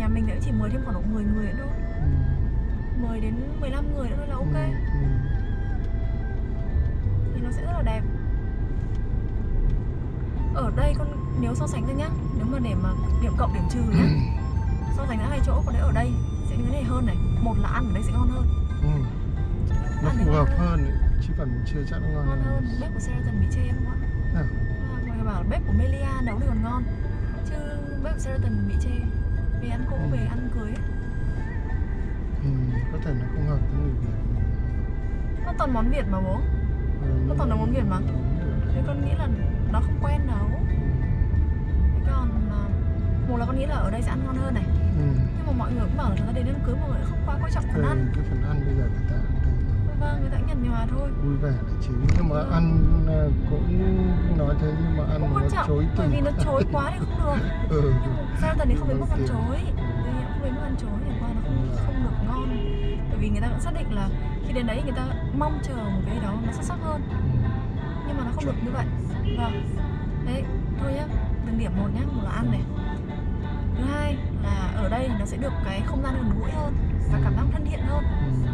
nhà mình cũng chỉ mời thêm khoảng độ 10 người nữa thôi. 10 đến 15 người nữa thôi là ok. Thì nó sẽ rất là đẹp. Ở đây con nếu so sánh thôi nhá, nếu mà để mà điểm cộng điểm trừ nhá, so sánh giữa hai chỗ, còn đấy ở đây sẽ như thế này hơn này. Một là ăn ở đây sẽ ngon hơn. Nó phù hợp hơn ấy. Chứ còn chưa chắc nó ngon hơn. Bếp của Sheraton bị chê không ạ? Mọi người bảo bếp của Melia nấu thì còn ngon, chứ bếp của Sheraton bị chê về ăn cỗ, về ăn cưới ấy. Có thể nó không hợp với người Việt. Nó toàn món Việt mà bố. Nó toàn là món Việt mà. Thế con nghĩ là nó không quen nấu. Thế còn một là con nghĩ là ở đây sẽ ăn ngon hơn này. Nhưng mà mọi người cũng bảo là thật ra đến ăn cưới mọi người không quá quan trọng phần ăn. Cái phần ăn bây giờ người ta vâng, người ta cũng nhằn nhòa thôi. Vui vẻ là chính. Nhưng mà ăn cũng nói thế, nhưng mà ăn cũng nó chối từ. Bởi vì nó chối quá thì không được. Nhưng mà Sheraton thì không đến mức ăn chối. Không đến mức ăn chối, thì qua nó không được ngon. Bởi vì người ta cũng xác định là khi đến đấy người ta mong chờ một cái đó nó xuất sắc hơn. Nhưng mà nó không được như vậy. Vâng. Đấy, thôi nhá. Từng điểm một nhá, một là ăn này. Thứ hai là ở đây nó sẽ được cái không gian gần gũi hơn và cảm giác thân thiện hơn.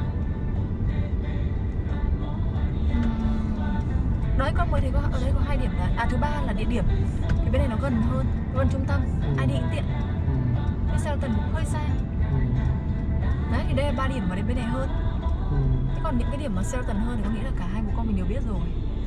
Đấy, con mới thấy ở đây có 2 điểm là thứ ba là địa điểm. Cái bên này nó gần hơn, gần trung tâm, ai đi cũng tiện. Cái Sheraton cũng hơi xa. Đấy, thì đây là 3 điểm mà đến bên này hơn. Thế còn những cái điểm mà Sheraton hơn thì con nghĩ là cả hai bố con mình đều biết rồi.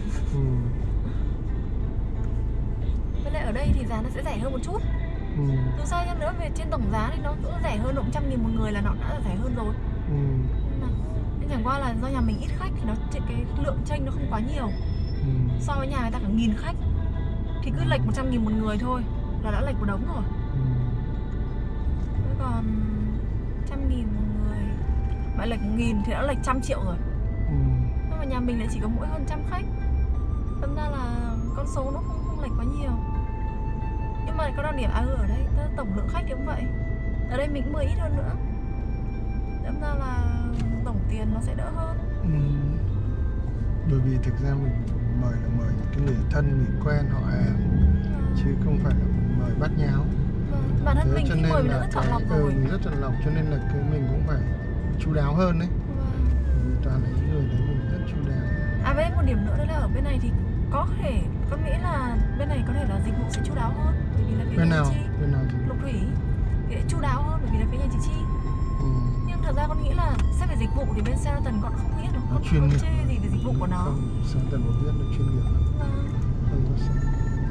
Với lại ở đây thì giá nó sẽ rẻ hơn một chút. Dù sao chăng nữa về trên tổng giá thì nó cũng rẻ hơn độ 100.000 một người là nó đã là rẻ hơn rồi. Nhưng chẳng qua là do nhà mình ít khách thì nó cái lượng chênh nó không quá nhiều. So với nhà người ta cả 1000 khách thì cứ lệch 100.000 một người thôi là đã lệch một đống rồi. Thế còn 100.000 một người mà lệch 1000 thì đã lệch 100 triệu rồi. Nhưng mà nhà mình lại chỉ có mỗi hơn 100 khách. Thật ra là con số nó không lệch quá nhiều. Nhưng mà có đặc điểm ở đây tổng lượng khách thì cũng vậy. Ở đây mình cũng mời ít hơn nữa. Đâm ra là tổng tiền nó sẽ đỡ hơn. Bởi vì thực ra mình mời là mời những cái người thân, người quen, họ hàng, chứ không phải là mời bát nháo. Bản thân mình khi mời mình đã rất chọn lọc rồi. Mình rất chọn lọc cho nên là mình cũng phải chu đáo hơn đấy. Vì toàn là những người đấy mình rất chu đáo. Với một điểm nữa đó là ở bên này thì có thể con nghĩ là bên này có thể là dịch vụ sẽ chu đáo hơn, bởi vì là phía nhà chị Chi. Bên nào thì Lục Thủy thì chu đáo hơn bởi vì là phía nhà chị Chi. Nhưng thật ra con nghĩ là xét về dịch vụ thì bên Sheraton con không nghĩ nó không chê gì về dịch vụ của nó. Sheraton một biết nó chuyên nghiệp lắm. Không có sao.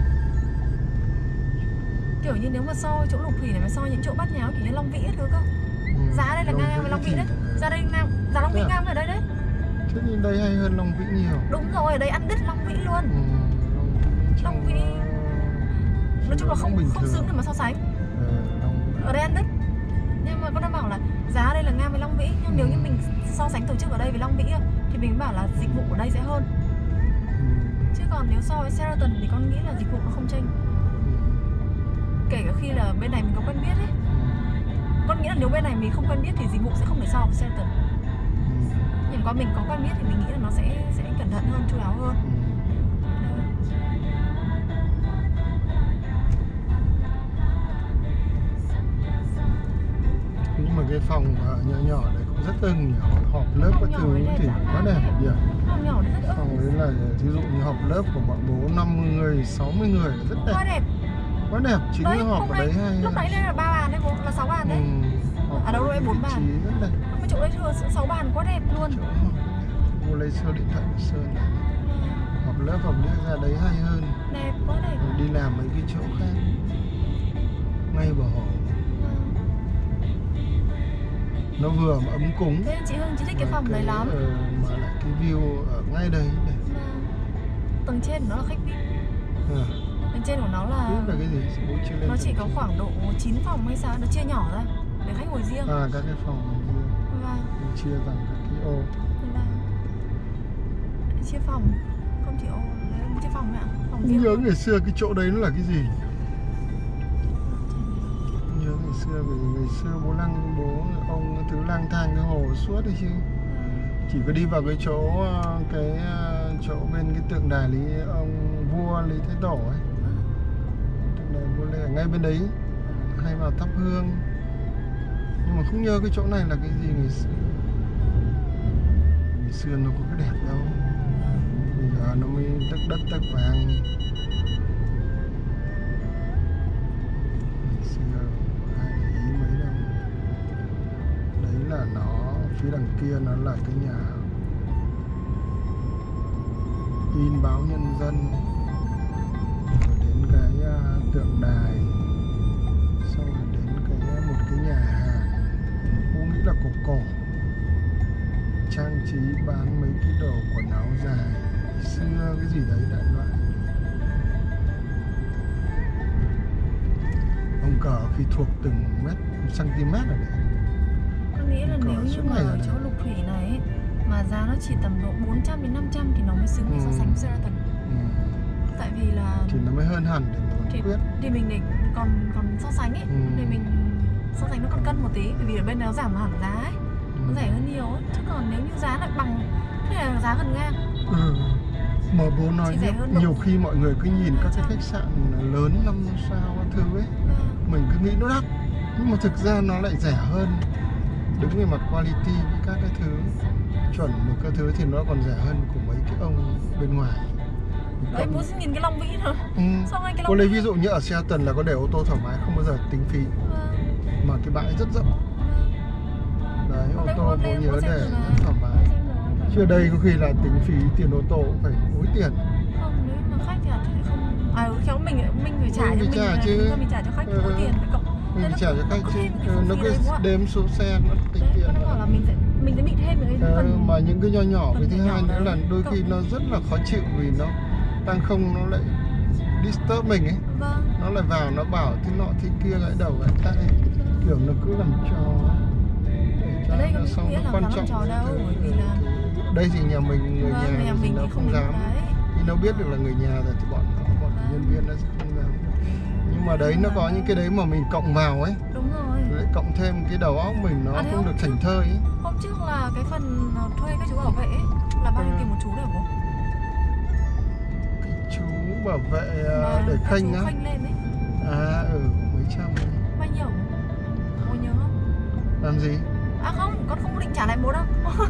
Kiểu như nếu mà so chỗ Lục Thủy này mà so những chỗ bát nháo kiểu như Long Vĩ thứ cơ. Giá đây là ngang với Long Vĩ đấy. Giá Long Vĩ ngang ở đây đấy. Thế thì đây hay hơn Long Vĩ nhiều. Đúng rồi, ở đây ăn đứt Long Vĩ luôn. Long Vĩ nói chung là không xứng để mà so sánh. Ở đây ăn đứt. Nhưng mà con đã bảo là giá đây là ngang với Long Vĩ. Nhưng nếu như mình so sánh tổ chức ở đây với Long Vĩ thì mình bảo là dịch vụ ở đây sẽ hơn. Chứ còn nếu so với Sheraton thì con nghĩ là dịch vụ nó không chênh. Kể cả khi là bên này mình có quen biết ấy. Con nghĩ là nếu bên này mình không quen biết thì dịch vụ sẽ không thể so với Sheraton. Nhưng qua mình có quen biết thì mình nghĩ là nó sẽ cẩn thận hơn, chu đáo hơn. Nhưng mà cái phòng nhỏ nhỏ này cũng rất ưng, họp lớp các thứ thì quá đẹp nhỉ. Phòng nhỏ đấy rất ưng. Phòng đấy là ví dụ như họp lớp của bọn bố 50 người, 60 người rất đẹp. Quá đẹp. Quá đẹp, chính là họp ở đấy hay. Lúc nãy đây là 3 bàn đấy, là 6 bàn đấy. Ở đâu đây 4 bàn. Rất đẹp. Mà chỗ đây thừa 6 bàn quá đẹp luôn. Vô lấy số điện thoại của Sơn này. Họp lớp họp đĩa ra đấy hay hơn. Đẹp, quá đẹp. Rồi đi làm mấy cái chỗ khác ngay bờ hồ. Nó vừa mà ấm cúng. Thế chị Hương, chị thích cái phòng đấy lắm. Mà lại cái view ở ngay đây đẹp. Tầng trên của nó là khách VIP. Tầng trên của nó là cái gì? Nó chỉ có khoảng độ 9 phòng hay sao, nó chia nhỏ ra để khách ngồi riêng. Các cái phòng riêng. Mình chia thành các cái ô. Chia phòng, không chỉ ô, đấy chia phòng ạ. Phòng riêng. Nhớ ngày xưa cái chỗ đấy nó là cái gì? Nhớ ngày xưa, vì ngày xưa bố ông thứ lang thang cái hồ suốt đấy chứ. Chỉ có đi vào cái chỗ bên cái tượng đài ông vua Lý Thái Tổ ấy. Tượng đài vua Lê ở ngay bên đấy. Hay vào thắp hương. mà không nhớ cái chỗ này là cái gì ngày xưa. Ngày xưa nó có cái đẹp đâu, bây giờ nó mới đất vàng. Ngày xưa ai để ý mấy đâu. Đấy là nó, phía đằng kia nó là cái nhà in báo Nhân Dân, rồi đến cái tượng đài, xong rồi đến một cái nhà hàng, cô nghĩ là cổ trang trí bán mấy cái đồ quần áo dài xưa cái gì đấy đại loại. Ông cờ khi thuộc từng cm ở đấy. Con nghĩ là nếu như mà ở chỗ Lục Thủy này ấy, mà giá nó chỉ tầm độ 400 đến 500 thì nó mới xứng để so sánh với Sheraton. Tại vì là thì nó mới hơn hẳn để quyết. Thì mình để còn so sánh ấy, thì mình so sánh nó còn cân một tí, bởi vì ở bên này nó giảm hẳn giá ấy, nó rẻ hơn nhiều ấy. Chứ còn nếu như giá lại bằng, thế là giá gần ngang. Mà bố nói nhiều khi mọi người cứ nhìn các cái khách sạn lớn 5 sao các thứ ấy, mình cứ nghĩ nó đắt, nhưng mà thực ra nó lại rẻ hơn. Đứng về mặt quality với các cái thứ chuẩn một cái thứ thì nó còn rẻ hơn của mấy cái ông bên ngoài. Đấy, bố xin nhìn cái Long Vĩ thôi. Xong anh cái cô lấy ví dụ như ở Sheraton là có để ô tô thoải mái, không bao giờ tính phí. Mà cái bãi rất rộng. Đấy, ô tô bố nhớ để rất thoải mái. Chứ ở đây có khi là tính phí tiền ô tô cũng phải hối tiền. Không, nếu mà khách thì khéo mình phải trả cho mình chứ. Mình trả cho khách hối tiền với cậu. Mình trả cho khách chứ, nó cứ đếm số xe nó tính tiền. Nó bảo là mình sẽ bị thêm cái phần. Mà những cái nhỏ cái thứ hai nữa là đôi khi nó rất là khó chịu vì nó tăng không, nó lại disturb mình ấy. Nó lại vào nó bảo thế nọ thế kia, gãy đầu gãy tay, kiểu nó cứ làm trò để cho nó xong nó quan trọng. Đây thì nhà mình, người nhà thì nó không dám, thì nó biết được là người nhà rồi thì bọn nhân viên nó sẽ không dám. Nhưng mà đấy nó có những cái đấy mà mình cộng vào ấy. Đúng rồi. Lại cộng thêm cái đầu óc mình nó không được thảnh thơi ấy. Hôm trước là cái phần thuê các chú bảo vệ ấy, là bao nhiêu tiền một chú đấy bố? Cái chú bảo vệ để khênh á. Khênh lên ấy. Mấy trăm ấy. Bao nhiêu? Bố nhớ không? Làm gì? Không, con không định trả lại bố đâu.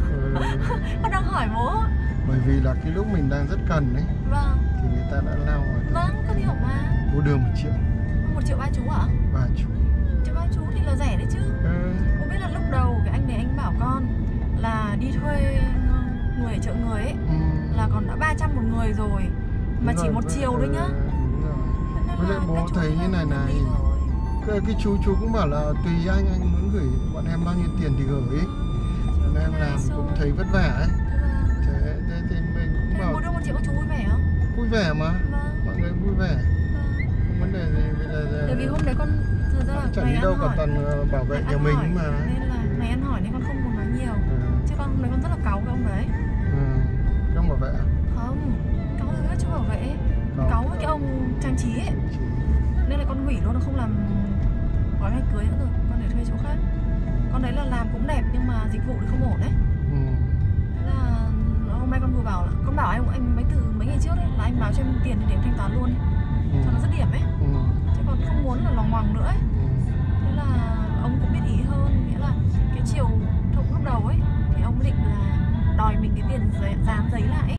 Con đang hỏi bố. Bởi vì là cái lúc mình đang rất cần ấy. Vâng. Thì người ta đã lao rồi. Vâng, con hiểu mà. Bố đưa 1 triệu. 1 triệu 3 chú hả? 3 chú. 1 triệu 3 chú thì là rẻ đấy chứ. Bố biết là lúc đầu cái anh này anh bảo con là đi thuê người ở chợ người ấy, là còn đã 300 một người rồi. Mà chỉ 1 chiều thôi nhá. Đúng rồi. Với lại bố thấy như này này, cái chú cũng bảo là tùy anh muốn gửi bọn em bao nhiêu tiền thì gửi. Nên em làm cũng thấy vất vả ấy. Thế thì mình cũng bảo bố đưa 1 triệu các chú vui vẻ không? Vui vẻ mà. Mọi người vui vẻ. Không vấn đề gì. Bởi vì hôm đấy con thật ra là chẳng đi đâu cả toàn bảo vệ nhà mình mà. Nên là mày ăn hỏi nên con không muốn nói nhiều. Chứ con hôm đấy con rất là cáu với ông đấy. Ông bảo vệ à? Không, cáu với các chú bảo vệ. Cáu với cái ông trang trí ấy. Nên là con hủy luôn, nó không làm gói ngày cưới nữa rồi, con để thuê chỗ khác. Con đấy là làm cũng đẹp nhưng mà dịch vụ thì không ổn đấy. Thế là hôm nay con vừa bảo là con bảo anh mấy ngày trước đấy là anh báo cho em tiền để em thanh toán luôn cho nó dứt điểm ấy. Chứ còn không muốn là loằng ngoằng nữa ấy. Thế là ông cũng biết ý hơn, nghĩa là cái chiều lúc đầu ấy thì ông định là đòi mình cái tiền dán giấy lại ấy.